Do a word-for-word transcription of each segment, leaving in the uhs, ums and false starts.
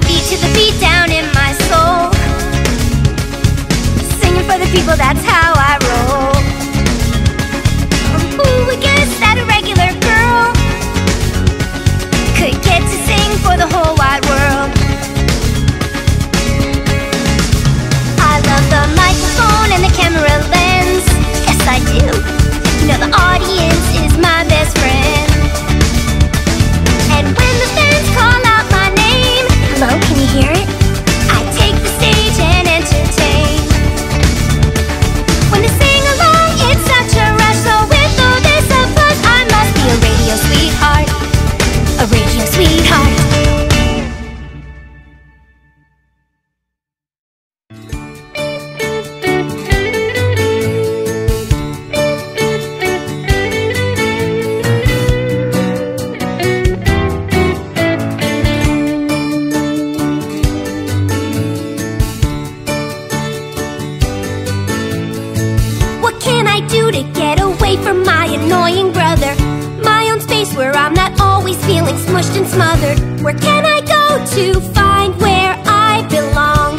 beat to the beat down in my soul. Singing for the people, that's how I roll. Who would guess that a regular girl could get to sing for the whole wide world? I love the microphone and the camera lens. Yes, I do. You know the audience is my best friend. And when the fans call out my name, hello, can you hear it? I take the stage and entertain. When they sing along, it's such a rush. So with all this applause, I must be a radio sweetheart. A radio sweetheart. To get away from my annoying brother, my own space where I'm not always feeling smushed and smothered. Where can I go to find where I belong?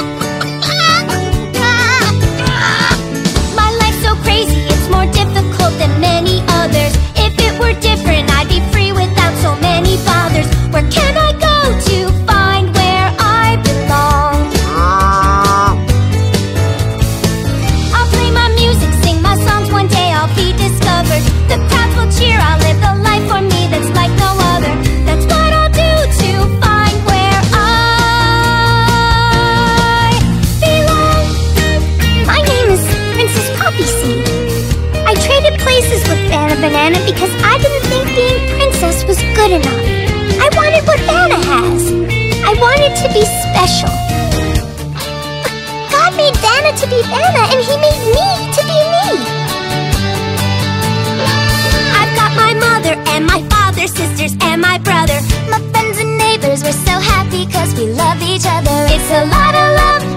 My life's so crazy, it's more difficult than many others. If it were different, I'd be free without so many bothers. Where can I go to find where I belong? I'll play my music, sing my songs, one day I'll be discovered. The crowds will cheer, I'll live the life for me that's like no other. That's what I'll do to find where I belong. My name is Princess Poppy Seed. I traded places with Vanna Banana because I didn't think being princess was good enough. I wanted what Vanna has. I wanted to be special. God made Vanna to be Vanna, and he made me to be me. I've got my mother and my father, sisters and my brother. My friends and neighbors, we're so happy cause we love each other. It's a lot of love